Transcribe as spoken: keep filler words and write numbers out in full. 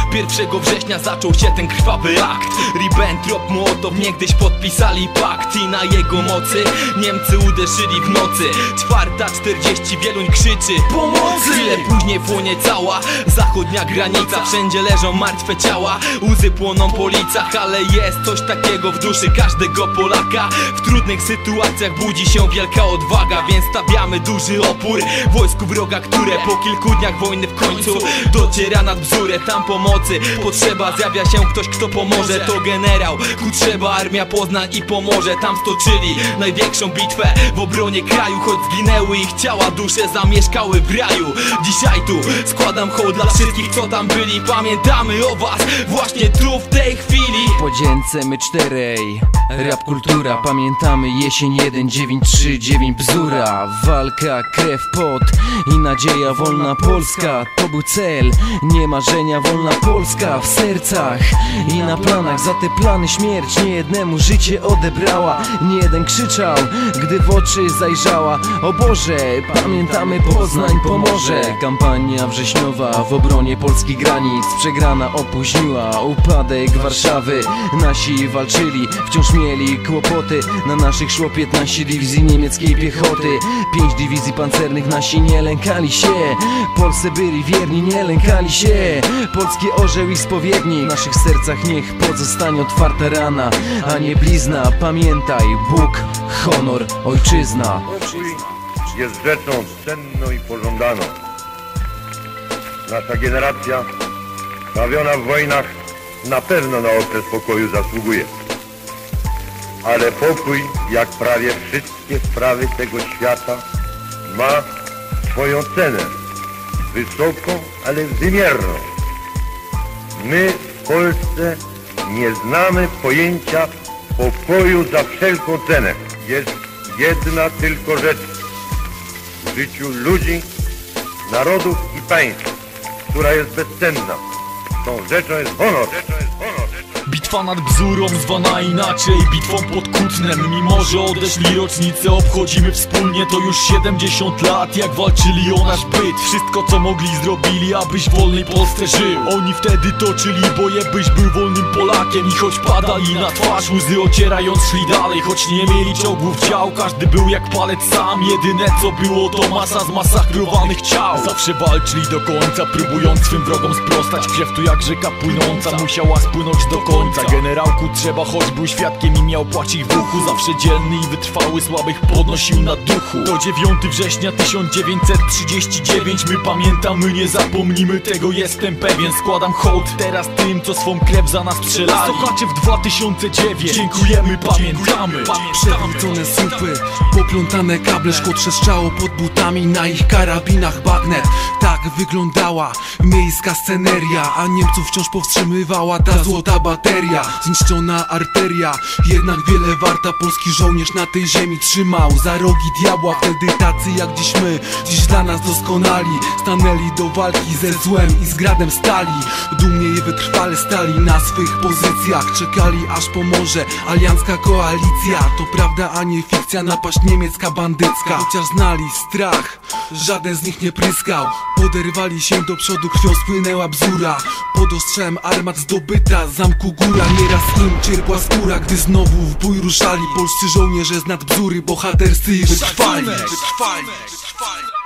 Pierwszego września zaczął się ten krwawy akt. Ribbentrop, Mołotow niegdyś podpisali pakt i na jego mocy Niemcy uderzyli w nocy. Czwarta czterdzieści, Wieluń krzyczy pomocy! Chwilę później płonie cała zachodnia granica. Wszędzie leżą martwe ciała, łzy płoną po licach. Ale jest coś takiego w duszy każdego Polaka. W trudnych sytuacjach budzi się wielka odwaga. Więc stawiamy duży opór wojsku wroga, które po kilku dniach wojny w końcu dociera nad Bzurę. Tam pomocy potrzeba, zjawia się ktoś, kto pomoże. To generał Kutrzeba, armia Poznań i Pomorze. Tam stoczyli największą bitwę w obronie kraju. Choć zginęły ich ciała, dusze zamieszkały w raju. Dzisiaj tu składam hołd dla wszystkich, co tam byli. Pamiętamy o was właśnie tu w tej chwili. Podzięce my czterej, rap kultura. Pamiętamy jesień jeden dziewięć trzy dziewięć Bzura. Walka, krew, pot i nadzieja. Wolna Polska to był cel, nie marzenia. Wolna Polska w sercach i na planach. Za te plany śmierć niejednemu życie odebrała. Niejeden krzyczał, gdy w oczy zajrzała. O Boże, pamiętamy Poznań, Pomorze. Kampania wrześniowa w obronie polskich granic przegrana opóźniła upadek Warszawy. Nasi walczyli, wciąż mieli kłopoty. Na naszych szło piętnaście dywizji niemieckiej piechoty. Pięć dywizji pancernych, nasi nie lękali się. Polsce byli wierni, nie lękali się. Polski orzeł ich spowiednik. W naszych sercach niech pozostanie otwarta rana, a nie blizna. Pamiętaj, Bóg, honor, ojczyzna. Pokój jest rzeczą cenną i pożądaną. Nasza generacja, bawiona w wojnach, na pewno na okres pokoju zasługuje. Ale pokój, jak prawie wszystkie sprawy tego świata, ma swoją cenę. Wysoką, ale wymierną. My w Polsce nie znamy pojęcia pokoju za wszelką cenę. Jest jedna tylko rzecz w życiu ludzi, narodów i państw, która jest bezcenna. Tą rzeczą jest honor. Bitwa nad Bzurą, zwana inaczej bitwą pod Kutnem. Mimo że odeszli rocznice, obchodzimy wspólnie. To już siedemdziesiąt lat, jak walczyli o nasz byt. Wszystko co mogli zrobili, abyś w wolnej Polsce żył. Oni wtedy toczyli boje, byś był wolnym Polakiem. I choć padali na twarz, łzy ocierając szli dalej. Choć nie mieli czołgów dział, każdy był jak palec sam. Jedyne co było to masa zmasakrowanych ciał. Zawsze walczyli do końca, próbując swym wrogom sprostać. Krew tu jak rzeka płynąca musiała spłynąć do końca. Generałku trzeba, choć był świadkiem i miał płacz w uchu. Zawsze dzielny i wytrwały, słabych podnosił na duchu. To dziewiątego września tysiąc dziewięćset trzydziestego dziewiątego. My pamiętamy, nie zapomnimy tego, jestem pewien. Składam hołd teraz tym, co swą krew za nas przelali. Słuchacze w dwa tysiące dziewiątym. Dziękujemy, pamiętamy. Przewrócone słupy, poplątane kable, szkło trzeszczało pod butami. Na ich karabinach bagnet. Tak wyglądała miejska sceneria, a Niemców wciąż powstrzymywała ta złota bateria. Zniszczona arteria, jednak wiele warta. Polski żołnierz na tej ziemi trzymał za rogi diabła. Wtedy tacy jak dziś my, dziś dla nas doskonali, stanęli do walki ze złem i z gradem stali. Dumnie i wytrwale stali na swych pozycjach. Czekali aż pomoże aliancka koalicja. To prawda, a nie fikcja, napaść niemiecka bandycka. Chociaż znali strach, żaden z nich nie pryskał. Poderwali się do przodu, krwią spłynęła Bzura. Pod ostrzałem armat zdobyta z zamku góra. Nieraz im cierpła skóra, gdy znowu w bój ruszali polscy żołnierze z nad Bzury, bohaterscy i wytrwali.